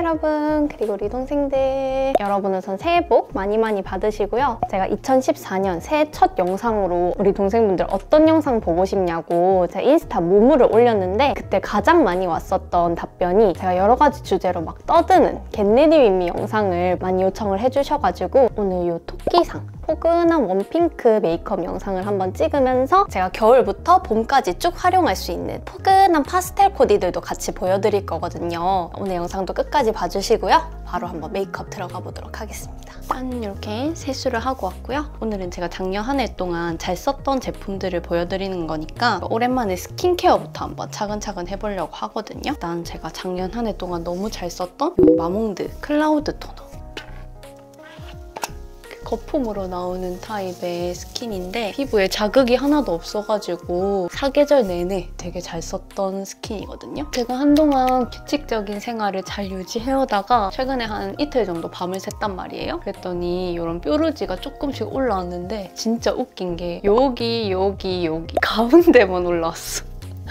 여러분, 그리고 우리 동생들, 여러분 우선 새해 복 많이 받으시고요. 제가 2014년 새해 첫 영상으로 우리 동생분들 어떤 영상 보고 싶냐고 제가 인스타 무무를 올렸는데, 그때 가장 많이 왔었던 답변이 제가 여러 가지 주제로 막 떠드는 겟레디 윗미 영상을 많이 요청을 해주셔가지고 오늘 이 토끼상 포근한 웜핑크 메이크업 영상을 한번 찍으면서 제가 겨울부터 봄까지 쭉 활용할 수 있는 포근한 파스텔 코디들도 같이 보여드릴 거거든요. 오늘 영상도 끝까지 봐주시고요. 바로 한번 메이크업 들어가 보도록 하겠습니다. 짠! 이렇게 세수를 하고 왔고요. 오늘은 제가 작년 한 해 동안 잘 썼던 제품들을 보여드리는 거니까 오랜만에 스킨케어부터 한번 차근차근 해보려고 하거든요. 일단 제가 작년 한 해 동안 너무 잘 썼던 이 마몽드 클라우드 토너. 거품으로 나오는 타입의 스킨인데 피부에 자극이 하나도 없어가지고 사계절 내내 되게 잘 썼던 스킨이거든요. 제가 한동안 규칙적인 생활을 잘 유지해오다가 최근에 한 이틀 정도 밤을 샜단 말이에요. 그랬더니 이런 뾰루지가 조금씩 올라왔는데 진짜 웃긴 게 여기 가운데만 올라왔어.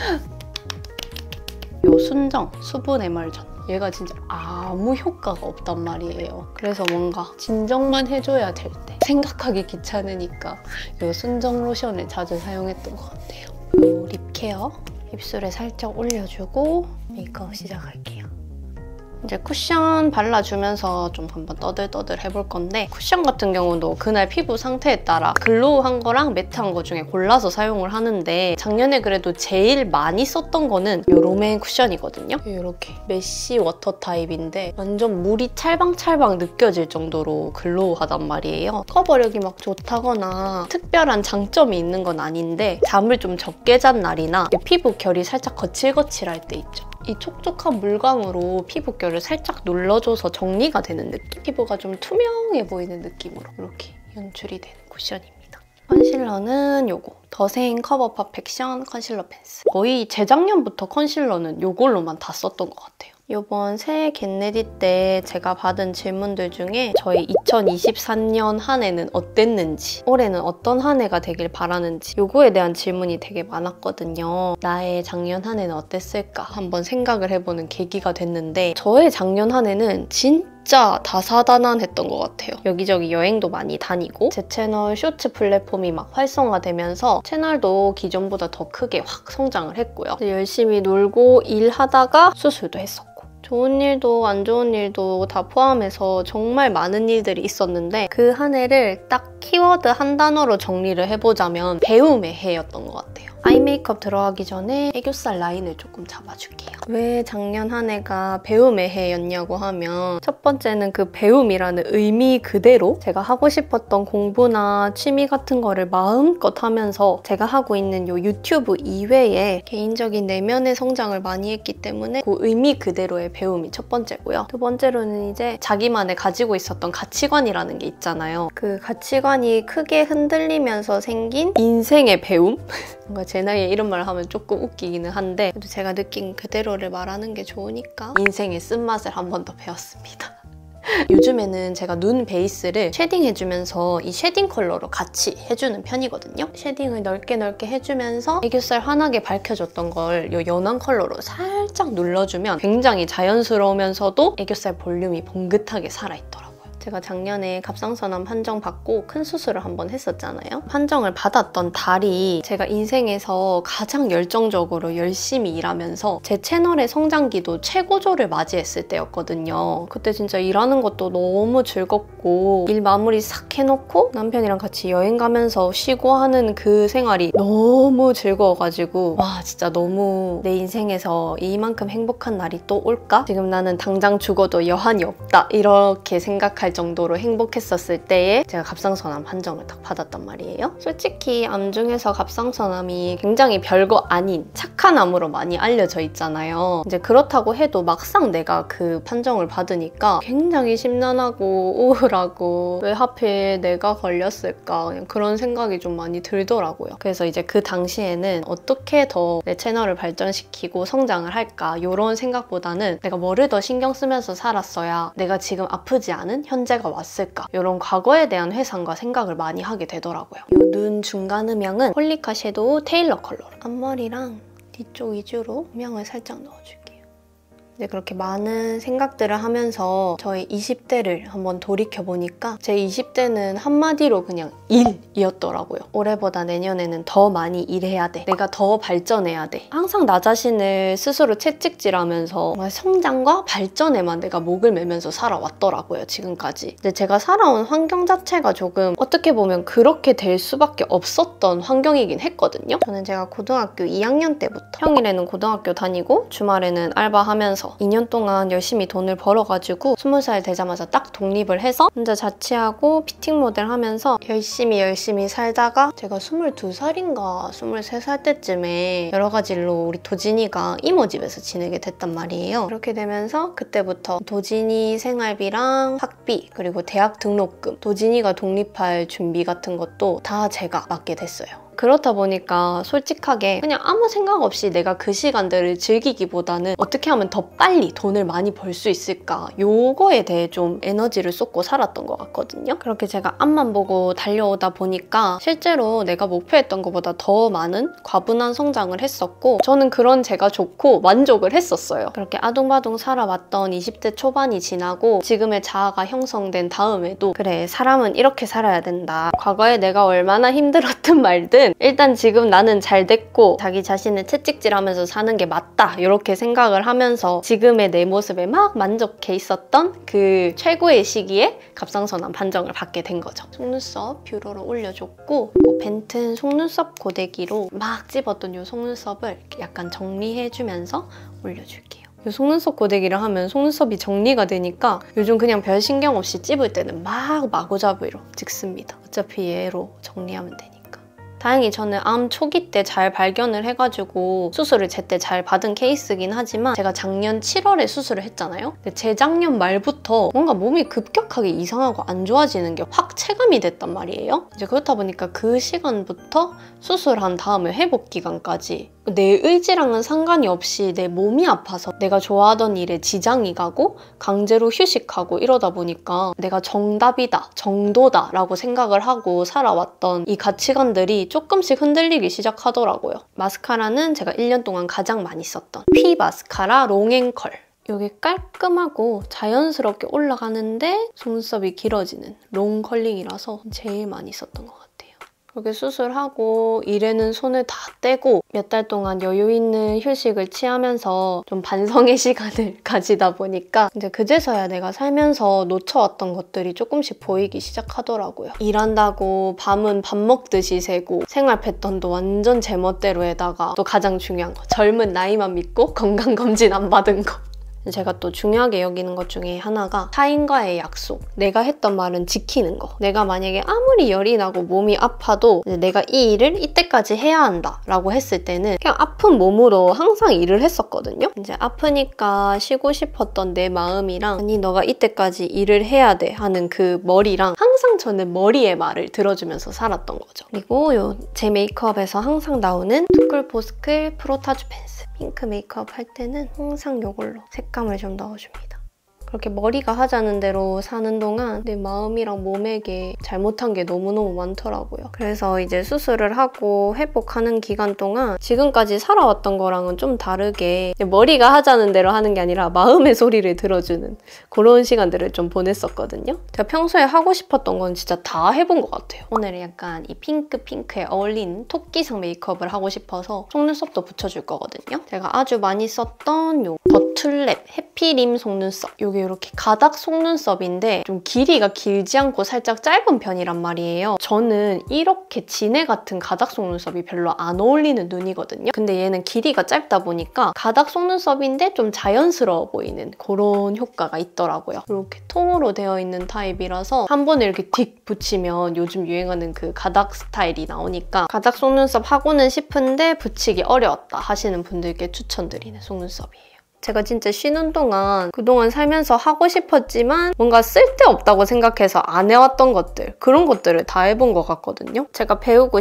요 순정 수분 에멀전, 얘가 진짜 아무 효과가 없단 말이에요. 그래서 뭔가 진정만 해줘야 될 때 생각하기 귀찮으니까 이 순정 로션을 자주 사용했던 것 같아요. 이 립 케어 입술에 살짝 올려주고 메이크업 시작할게요. 이제 쿠션 발라주면서 좀 한번 떠들떠들 해볼 건데, 쿠션 같은 경우도 그날 피부 상태에 따라 글로우한 거랑 매트한 거 중에 골라서 사용을 하는데, 작년에 그래도 제일 많이 썼던 거는 이 롬앤 쿠션이거든요. 이렇게 메쉬 워터 타입인데 완전 물이 찰방찰방 느껴질 정도로 글로우하단 말이에요. 커버력이 막 좋다거나 특별한 장점이 있는 건 아닌데, 잠을 좀 적게 잔 날이나 피부 결이 살짝 거칠거칠할 때 있죠. 이 촉촉한 물광으로 피부결을 살짝 눌러줘서 정리가 되는 느낌? 피부가 좀 투명해 보이는 느낌으로 이렇게 연출이 되는 쿠션입니다. 컨실러는 요거 더세인 커버 퍼펙션 컨실러 펜슬. 거의 재작년부터 컨실러는 요걸로만 다 썼던 것 같아요. 이번 새해 겟레디 때 제가 받은 질문들 중에 저희 2023년 한 해는 어땠는지, 올해는 어떤 한 해가 되길 바라는지 요거에 대한 질문이 되게 많았거든요. 나의 작년 한 해는 어땠을까 한번 생각을 해보는 계기가 됐는데, 저의 작년 한 해는 진짜 다사다난했던 것 같아요. 여기저기 여행도 많이 다니고 제 채널 쇼츠 플랫폼이 막 활성화되면서 채널도 기존보다 더 크게 확 성장을 했고요. 열심히 놀고 일하다가 수술도 했었고, 좋은 일도 안 좋은 일도 다 포함해서 정말 많은 일들이 있었는데, 그 한 해를 딱 키워드 한 단어로 정리를 해보자면 배움의 해였던 것 같아요. 아이 메이크업 들어가기 전에 애교살 라인을 조금 잡아줄게요. 왜 작년 한 해가 배움의 해였냐고 하면, 첫 번째는 그 배움이라는 의미 그대로 제가 하고 싶었던 공부나 취미 같은 거를 마음껏 하면서 제가 하고 있는 요 유튜브 이외에 개인적인 내면의 성장을 많이 했기 때문에 그 의미 그대로의 배움이 첫 번째고요. 두 번째로는 이제 자기만의 가지고 있었던 가치관이라는 게 있잖아요. 그 가치관이 크게 흔들리면서 생긴 인생의 배움? 뭔가 제 나이에 이런 말을 하면 조금 웃기기는 한데, 그래도 제가 느낀 그대로를 말하는 게 좋으니까 인생의 쓴맛을 한 번 더 배웠습니다. 요즘에는 제가 눈 베이스를 쉐딩해주면서 이 쉐딩 컬러로 같이 해주는 편이거든요. 쉐딩을 넓게 해주면서 애교살 환하게 밝혀줬던 걸 이 연한 컬러로 살짝 눌러주면 굉장히 자연스러우면서도 애교살 볼륨이 봉긋하게 살아있더라고요. 제가 작년에 갑상선암 판정 받고 큰 수술을 한번 했었잖아요. 판정을 받았던 달이 제가 인생에서 가장 열정적으로 열심히 일하면서 제 채널의 성장기도 최고조를 맞이했을 때였거든요. 그때 진짜 일하는 것도 너무 즐겁고 일 마무리 싹 해놓고 남편이랑 같이 여행 가면서 쉬고 하는 그 생활이 너무 즐거워가지고, 와 진짜 너무 내 인생에서 이만큼 행복한 날이 또 올까? 지금 나는 당장 죽어도 여한이 없다, 이렇게 생각할 정도로 행복했었을 때에 제가 갑상선암 판정을 딱 받았단 말이에요. 솔직히 암 중에서 갑상선암이 굉장히 별거 아닌 착한 암으로 많이 알려져 있잖아요. 이제 그렇다고 해도 막상 내가 그 판정을 받으니까 굉장히 심란하고 우울하고 왜 하필 내가 걸렸을까, 그냥 그런 생각이 좀 많이 들더라고요. 그래서 이제 그 당시에는 어떻게 더 내 채널을 발전시키고 성장을 할까, 이런 생각보다는 내가 뭐를 더 신경 쓰면서 살았어야 내가 지금 아프지 않은 현재가 왔을까, 이런 과거에 대한 회상과 생각을 많이 하게 되더라고요. 이 눈 중간 음영은 홀리카 섀도우 테일러 컬러로 앞머리랑 뒤쪽 위주로 음영을 살짝 넣어줄게요. 이제 그렇게 많은 생각들을 하면서 저의 20대를 한번 돌이켜보니까 제 20대는 한마디로 그냥 일이었더라고요. 올해보다 내년에는 더 많이 일해야 돼. 내가 더 발전해야 돼. 항상 나 자신을 스스로 채찍질하면서 성장과 발전에만 내가 목을 매면서 살아왔더라고요, 지금까지. 근데 제가 살아온 환경 자체가 조금 어떻게 보면 그렇게 될 수밖에 없었던 환경이긴 했거든요. 저는 제가 고등학교 2학년 때부터 평일에는 고등학교 다니고 주말에는 알바하면서 2년 동안 열심히 돈을 벌어가지고 20살 되자마자 딱 독립을 해서 혼자 자취하고 피팅 모델 하면서 열심히 살다가 제가 22살인가 23살 때쯤에 여러 가지 일로 우리 도진이가 이모 집에서 지내게 됐단 말이에요. 그렇게 되면서 그때부터 도진이 생활비랑 학비 그리고 대학 등록금, 도진이가 독립할 준비 같은 것도 다 제가 맡게 됐어요. 그렇다 보니까 솔직하게 그냥 아무 생각 없이 내가 그 시간들을 즐기기보다는 어떻게 하면 더 빨리 돈을 많이 벌 수 있을까, 요거에 대해 좀 에너지를 쏟고 살았던 것 같거든요. 그렇게 제가 앞만 보고 달려오다 보니까 실제로 내가 목표했던 것보다 더 많은 과분한 성장을 했었고 저는 그런 제가 좋고 만족을 했었어요. 그렇게 아둥바둥 살아왔던 20대 초반이 지나고 지금의 자아가 형성된 다음에도 그래, 사람은 이렇게 살아야 된다. 과거에 내가 얼마나 힘들었든 말든 일단 지금 나는 잘 됐고 자기 자신을 채찍질하면서 사는 게 맞다, 이렇게 생각을 하면서 지금의 내 모습에 막 만족해 있었던 그 최고의 시기에 갑상선암 판정을 받게 된 거죠. 속눈썹 뷰러로 올려줬고 벤튼 속눈썹 고데기로 막 찝었던 이 속눈썹을 약간 정리해주면서 올려줄게요. 이 속눈썹 고데기를 하면 속눈썹이 정리가 되니까 요즘 그냥 별 신경 없이 찝을 때는 막 마구잡이로 찍습니다. 어차피 얘로 정리하면 되니까. 다행히 저는 암 초기 때 잘 발견을 해가지고 수술을 제때 잘 받은 케이스긴 하지만 제가 작년 7월에 수술을 했잖아요. 근데 재작년 말부터 뭔가 몸이 급격하게 이상하고 안 좋아지는 게 확 체감이 됐단 말이에요. 이제 그렇다 보니까 그 시간부터 수술한 다음에 회복 기간까지 내 의지랑은 상관이 없이 내 몸이 아파서 내가 좋아하던 일에 지장이 가고 강제로 휴식하고 이러다 보니까 내가 정답이다, 정도다 라고 생각을 하고 살아왔던 이 가치관들이 조금씩 흔들리기 시작하더라고요. 마스카라는 제가 1년 동안 가장 많이 썼던 피 마스카라 롱앤컬. 이게 깔끔하고 자연스럽게 올라가는데 속눈썹이 길어지는 롱 컬링이라서 제일 많이 썼던 것 같아요. 그렇게 수술하고 일에는 손을 다 떼고 몇 달 동안 여유 있는 휴식을 취하면서 좀 반성의 시간을 가지다 보니까 이제 그제서야 내가 살면서 놓쳐왔던 것들이 조금씩 보이기 시작하더라고요. 일한다고 밤은 밥 먹듯이 새고 생활 패턴도 완전 제멋대로에다가 또 가장 중요한 거, 젊은 나이만 믿고 건강검진 안 받은 거. 제가 또 중요하게 여기는 것 중에 하나가 타인과의 약속. 내가 했던 말은 지키는 거. 내가 만약에 아무리 열이 나고 몸이 아파도 내가 이 일을 이때까지 해야 한다 라고 했을 때는 그냥 아픈 몸으로 항상 일을 했었거든요. 이제 아프니까 쉬고 싶었던 내 마음이랑 아니 너가 이때까지 일을 해야 돼 하는 그 머리랑 항상 저는 머리의 말을 들어주면서 살았던 거죠. 그리고 제 메이크업에서 항상 나오는 투쿨포스클 프로타주 펜슬. 핑크 메이크업 할 때는 항상 이걸로 색감을 좀 넣어줍니다. 그렇게 머리가 하자는 대로 사는 동안 내 마음이랑 몸에게 잘못한 게 너무너무 많더라고요. 그래서 이제 수술을 하고 회복하는 기간 동안 지금까지 살아왔던 거랑은 좀 다르게 머리가 하자는 대로 하는 게 아니라 마음의 소리를 들어주는 그런 시간들을 좀 보냈었거든요. 제가 평소에 하고 싶었던 건 진짜 다 해본 것 같아요. 오늘은 약간 이 핑크에 어울리는 토끼상 메이크업을 하고 싶어서 속눈썹도 붙여줄 거거든요. 제가 아주 많이 썼던 요 더툴랩 해피림 속눈썹. 요게 이렇게 가닥 속눈썹인데 좀 길이가 길지 않고 살짝 짧은 편이란 말이에요. 저는 이렇게 지네 같은 가닥 속눈썹이 별로 안 어울리는 눈이거든요. 근데 얘는 길이가 짧다 보니까 가닥 속눈썹인데 좀 자연스러워 보이는 그런 효과가 있더라고요. 이렇게 통으로 되어 있는 타입이라서 한 번에 이렇게 딕 붙이면 요즘 유행하는 그 가닥 스타일이 나오니까 가닥 속눈썹 하고는 싶은데 붙이기 어려웠다 하시는 분들께 추천드리는 속눈썹이에요. 제가 진짜 쉬는 동안 그동안 살면서 하고 싶었지만 뭔가 쓸데없다고 생각해서 안 해왔던 것들, 그런 것들을 다 해본 것 같거든요. 제가 배우고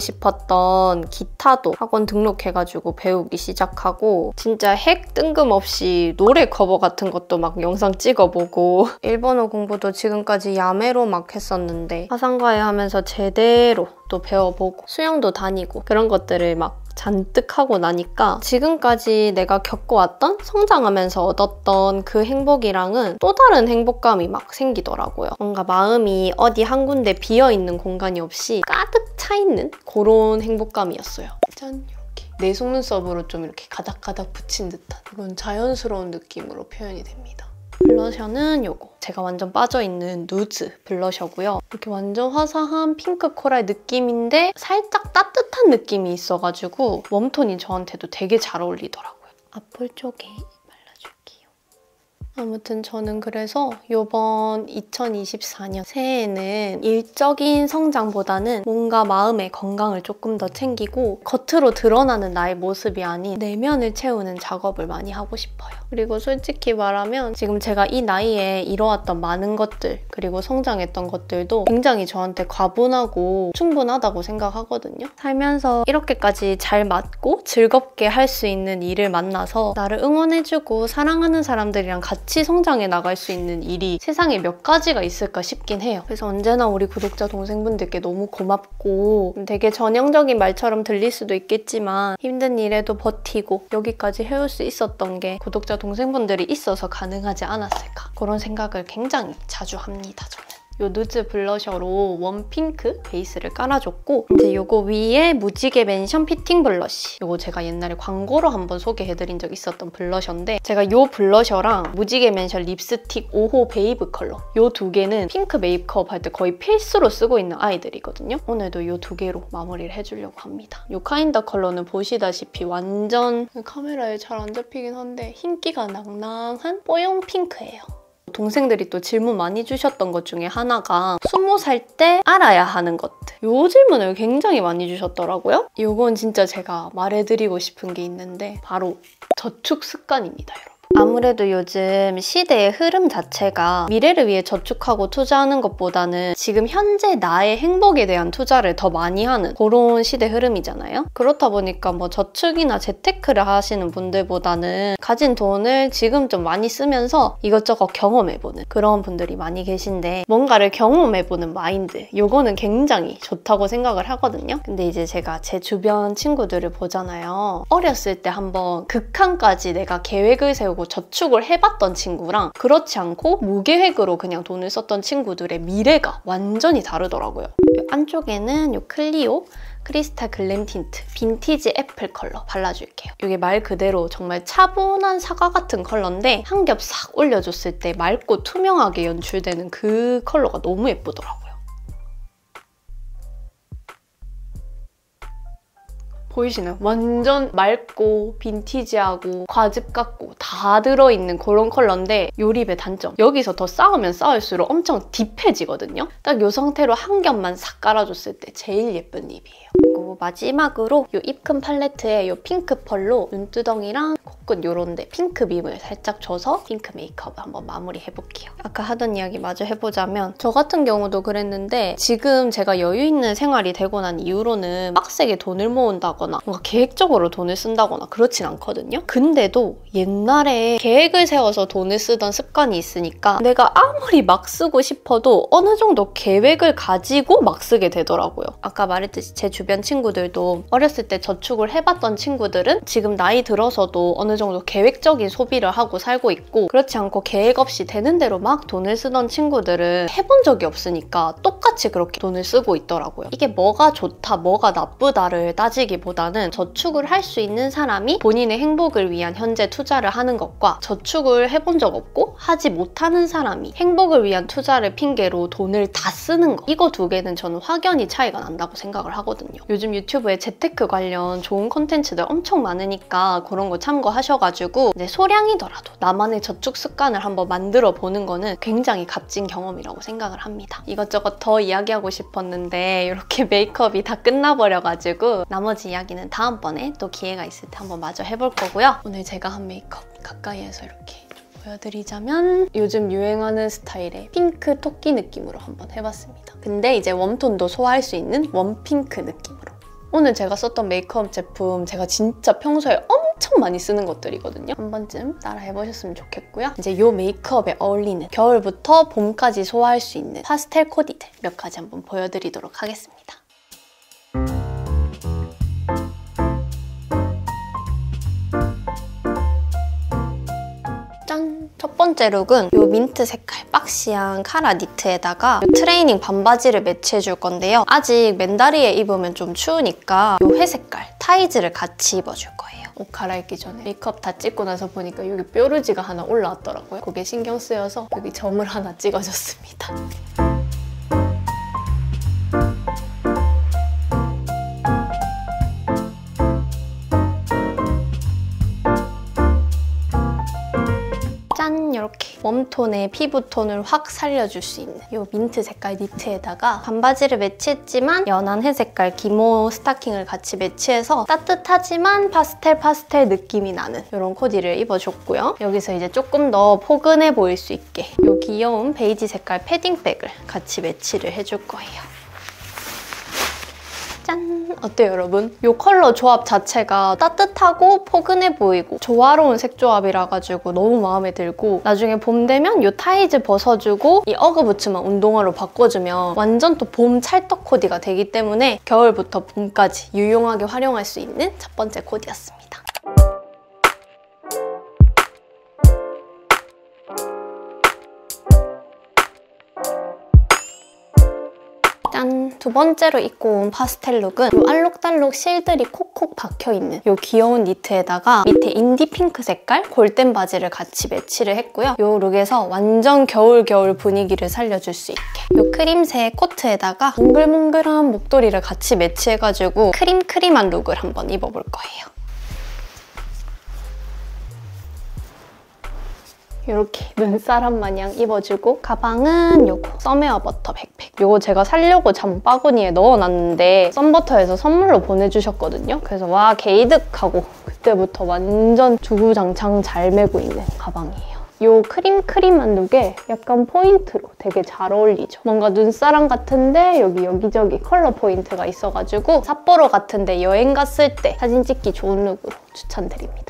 싶었던 기타도 학원 등록해가지고 배우기 시작하고 진짜 핵 뜬금없이 노래 커버 같은 것도 막 영상 찍어보고 일본어 공부도 지금까지 야매로 막 했었는데 화상과외 하면서 제대로 또 배워보고 수영도 다니고 그런 것들을 막 잔뜩 하고 나니까 지금까지 내가 겪어왔던 성장하면서 얻었던 그 행복이랑은 또 다른 행복감이 막 생기더라고요. 뭔가 마음이 어디 한 군데 비어있는 공간이 없이 가득 차있는 그런 행복감이었어요. 짠! 이렇게 내 속눈썹으로 좀 이렇게 가닥가닥 붙인 듯한 이건 자연스러운 느낌으로 표현이 됩니다. 블러셔는 요거 제가 완전 빠져있는 누즈 블러셔고요. 이렇게 완전 화사한 핑크 코랄 느낌인데 살짝 따뜻한 느낌이 있어가지고 웜톤이 저한테도 되게 잘 어울리더라고요. 앞볼 쪽에 발라줄게요. 아무튼 저는 그래서 이번 2024년 새해에는 일적인 성장보다는 뭔가 마음의 건강을 조금 더 챙기고 겉으로 드러나는 나의 모습이 아닌 내면을 채우는 작업을 많이 하고 싶어요. 그리고 솔직히 말하면 지금 제가 이 나이에 이뤄왔던 많은 것들 그리고 성장했던 것들도 굉장히 저한테 과분하고 충분하다고 생각하거든요. 살면서 이렇게까지 잘 맞고 즐겁게 할 수 있는 일을 만나서 나를 응원해주고 사랑하는 사람들이랑 같이 성장해 나갈 수 있는 일이 세상에 몇 가지가 있을까 싶긴 해요. 그래서 언제나 우리 구독자 동생분들께 너무 고맙고 되게 전형적인 말처럼 들릴 수도 있겠지만 힘든 일에도 버티고 여기까지 해올 수 있었던 게 구독자 동생분들이 있어서 가능하지 않았을까 그런 생각을 굉장히 자주 합니다. 저는. 요 누즈 블러셔로 웜핑크 베이스를 깔아줬고 이제 요거 위에 무지개 맨션 피팅 블러쉬 요거 제가 옛날에 광고로 한번 소개해드린 적 있었던 블러셔인데 제가 요 블러셔랑 무지개 맨션 립스틱 5호 베이브 컬러 요 두 개는 핑크 메이크업 할 때 거의 필수로 쓰고 있는 아이들이거든요. 오늘도 요 두 개로 마무리를 해주려고 합니다. 요 카인더 컬러는 보시다시피 완전 카메라에 잘 안 잡히긴 한데 흰기가 낭낭한 뽀용 핑크예요. 동생들이 또 질문 많이 주셨던 것 중에 하나가 20살 때 알아야 하는 것들 요 질문을 굉장히 많이 주셨더라고요. 요건 진짜 제가 말해드리고 싶은 게 있는데 바로 저축 습관입니다, 여러분. 아무래도 요즘 시대의 흐름 자체가 미래를 위해 저축하고 투자하는 것보다는 지금 현재 나의 행복에 대한 투자를 더 많이 하는 그런 시대 흐름이잖아요. 그렇다 보니까 뭐 저축이나 재테크를 하시는 분들보다는 가진 돈을 지금 좀 많이 쓰면서 이것저것 경험해보는 그런 분들이 많이 계신데 뭔가를 경험해보는 마인드 요거는 굉장히 좋다고 생각을 하거든요. 근데 이제 제가 제 주변 친구들을 보잖아요. 어렸을 때 한번 극한까지 내가 계획을 세우고 저축을 해봤던 친구랑 그렇지 않고 무계획으로 그냥 돈을 썼던 친구들의 미래가 완전히 다르더라고요. 안쪽에는 이 클리오 크리스탈 글램 틴트 빈티지 애플 컬러 발라줄게요. 이게 말 그대로 정말 차분한 사과 같은 컬러인데 한 겹 싹 올려줬을 때 맑고 투명하게 연출되는 그 컬러가 너무 예쁘더라고요. 보이시나요? 완전 맑고 빈티지하고 과즙 같고 다 들어있는 그런 컬러인데 요 립의 단점 여기서 더 쌓으면 쌓을수록 엄청 딥해지거든요. 딱 이 상태로 한 겹만 싹 깔아줬을 때 제일 예쁜 립이에요. 그리고 마지막으로 이 입금 팔레트에 이 핑크 펄로 눈두덩이랑 코끝 요런 데 핑크 빔을 살짝 줘서 핑크 메이크업을 한번 마무리해볼게요. 아까 하던 이야기 마저 해보자면 저 같은 경우도 그랬는데 지금 제가 여유 있는 생활이 되고 난 이후로는 빡세게 돈을 모은다거나 뭔가 계획적으로 돈을 쓴다거나 그렇진 않거든요. 근데도 옛날에 계획을 세워서 돈을 쓰던 습관이 있으니까 내가 아무리 막 쓰고 싶어도 어느 정도 계획을 가지고 막 쓰게 되더라고요. 아까 말했듯이 제 주변 친구들도 어렸을 때 저축을 해봤던 친구들은 지금 나이 들어서도 어느 정도 계획적인 소비를 하고 살고 있고 그렇지 않고 계획 없이 되는 대로 막 돈을 쓰던 친구들은 해본 적이 없으니까 똑같이 그렇게 돈을 쓰고 있더라고요. 이게 뭐가 좋다, 뭐가 나쁘다를 따지기보다는 저축을 할 수 있는 사람이 본인의 행복을 위한 현재 투자를 하는 것과 저축을 해본 적 없고 하지 못하는 사람이 행복을 위한 투자를 핑계로 돈을 다 쓰는 거 이거 두 개는 저는 확연히 차이가 난다고 생각을 하거든요. 요즘 유튜브에 재테크 관련 좋은 콘텐츠들 엄청 많으니까 그런 거 참고하셔가지고 이제 소량이더라도 나만의 저축 습관을 한번 만들어 보는 거는 굉장히 값진 경험이라고 생각을 합니다. 이것저것 더 이야기하고 싶었는데 이렇게 메이크업이 다 끝나버려가지고 나머지 이야기는 다음번에 또 기회가 있을 때 한번 마저 해볼 거고요. 오늘 제가 한 메이크업 가까이에서 이렇게 보여드리자면 요즘 유행하는 스타일의 핑크 토끼 느낌으로 한번 해봤습니다. 근데 이제 웜톤도 소화할 수 있는 웜핑크 느낌으로. 오늘 제가 썼던 메이크업 제품 제가 진짜 평소에 엄청 많이 쓰는 것들이거든요. 한 번쯤 따라 해보셨으면 좋겠고요. 이제 이 메이크업에 어울리는 겨울부터 봄까지 소화할 수 있는 파스텔 코디들 몇 가지 한번 보여드리도록 하겠습니다. 번째 룩은 이 민트 색깔 박시한 카라 니트에다가 이 트레이닝 반바지를 매치해줄 건데요. 아직 맨다리에 입으면 좀 추우니까 이 회색깔 타이즈를 같이 입어줄 거예요. 옷 갈아입기 전에 메이크업 다 찍고 나서 보니까 여기 뾰루지가 하나 올라왔더라고요. 그게 신경 쓰여서 여기 점을 하나 찍어줬습니다. 짠! 이렇게 웜톤의 피부톤을 확 살려줄 수 있는 이 민트 색깔 니트에다가 반바지를 매치했지만 연한 회색깔 기모 스타킹을 같이 매치해서 따뜻하지만 파스텔 느낌이 나는 이런 코디를 입어줬고요. 여기서 이제 조금 더 포근해 보일 수 있게 이 귀여운 베이지 색깔 패딩백을 같이 매치를 해줄 거예요. 짠! 어때요, 여러분? 이 컬러 조합 자체가 따뜻하고 포근해 보이고 조화로운 색 조합이라 가지고 너무 마음에 들고 나중에 봄 되면 이 타이즈 벗어주고 이 어그부츠만 운동화로 바꿔주면 완전 또 봄 찰떡 코디가 되기 때문에 겨울부터 봄까지 유용하게 활용할 수 있는 첫 번째 코디였습니다. 짠! 두 번째로 입고 온 파스텔 룩은 이 알록달록 실들이 콕콕 박혀있는 이 귀여운 니트에다가 밑에 인디 핑크 색깔 골덴 바지를 같이 매치를 했고요. 이 룩에서 완전 겨울 분위기를 살려줄 수 있게 이 크림색 코트에다가 몽글몽글한 목도리를 같이 매치해가지고 크림한 룩을 한번 입어볼 거예요. 이렇게 눈사람 마냥 입어주고 가방은 요거 썸웨어 버터 백팩. 요거 제가 살려고 장바구니에 넣어놨는데 썸버터에서 선물로 보내주셨거든요. 그래서 와 개이득하고 그때부터 완전 주구장창 잘 메고 있는 가방이에요. 요 크림한 룩에 약간 포인트로 되게 잘 어울리죠. 뭔가 눈사람 같은데 여기저기 컬러 포인트가 있어가지고 삿포로 같은데 여행 갔을 때 사진 찍기 좋은 룩으로 추천드립니다.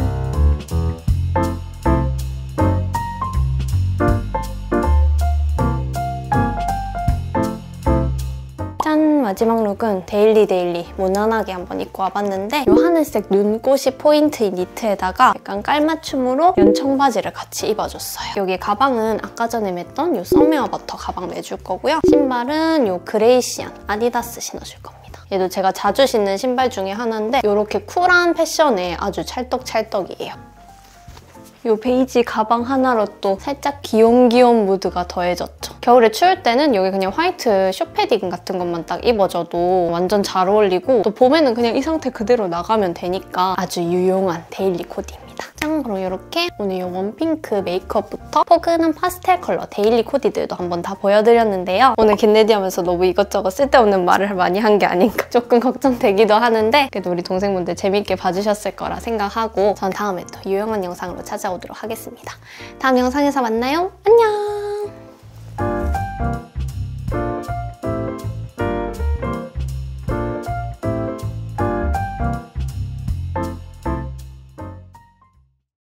짠! 마지막 룩은 데일리 무난하게 한번 입고 와봤는데 이 하늘색 눈꽃이 포인트인 니트에다가 약간 깔맞춤으로 연청바지를 같이 입어줬어요. 여기 가방은 아까 전에 맸던 이 썸웨어 버터 가방 매줄 거고요. 신발은 이 그레이시안 아디다스 신어줄 겁니다. 얘도 제가 자주 신는 신발 중에 하나인데 이렇게 쿨한 패션에 아주 찰떡이에요. 이 베이지 가방 하나로 또 살짝 귀염 무드가 더해졌죠. 겨울에 추울 때는 여기 그냥 화이트 슈패딩 같은 것만 딱 입어줘도 완전 잘 어울리고 또 봄에는 그냥 이 상태 그대로 나가면 되니까 아주 유용한 데일리 코디입니다. 짠! 그럼 이렇게 오늘 이 웜핑크 메이크업부터 포근한 파스텔 컬러 데일리 코디들도 한번 다 보여드렸는데요. 오늘 겟레디 하면서 너무 이것저것 쓸데없는 말을 많이 한 게 아닌가 조금 걱정되기도 하는데 그래도 우리 동생분들 재밌게 봐주셨을 거라 생각하고 전 다음에 또 유용한 영상으로 찾아오도록 하겠습니다. 다음 영상에서 만나요. 안녕!